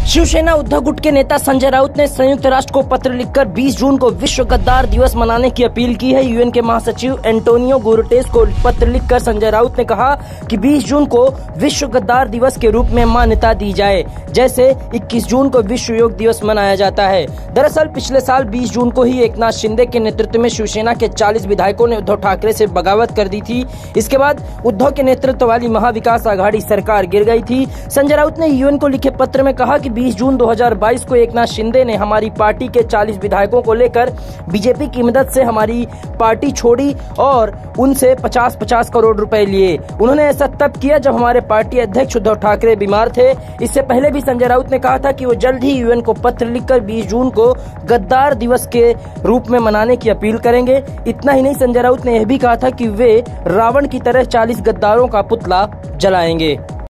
शिवसेना उद्धव गुट के नेता संजय राउत ने संयुक्त राष्ट्र को पत्र लिखकर 20 जून को विश्व गद्दार दिवस मनाने की अपील की है। यूएन के महासचिव एंटोनियो गुटेरेस को पत्र लिखकर संजय राउत ने कहा कि 20 जून को विश्व गद्दार दिवस के रूप में मान्यता दी जाए, जैसे 21 जून को विश्व योग दिवस मनाया जाता है। दरअसल पिछले साल 20 जून को ही एकनाथ शिंदे के नेतृत्व में शिवसेना के 40 विधायकों ने उद्धव ठाकरे से बगावत कर दी थी। इसके बाद उद्धव के नेतृत्व वाली महाविकास आघाड़ी सरकार गिर गई थी। संजय राउत ने यूएन को लिखे पत्र में कहा कि 20 जून 2022 को एकनाथ शिंदे ने हमारी पार्टी के 40 विधायकों को लेकर बीजेपी की मदद से हमारी पार्टी छोड़ी और उनसे 50-50 करोड़ रुपए लिए। उन्होंने ऐसा तब किया जब हमारे पार्टी अध्यक्ष उद्धव ठाकरे बीमार थे। इससे पहले भी संजय राउत ने कहा था कि वो जल्द ही यूएन को पत्र लिखकर 20 जून को गद्दार दिवस के रूप में मनाने की अपील करेंगे। इतना ही नहीं, संजय राउत ने यह भी कहा था कि वे रावण की तरह 40 गद्दारों का पुतला जलाएंगे।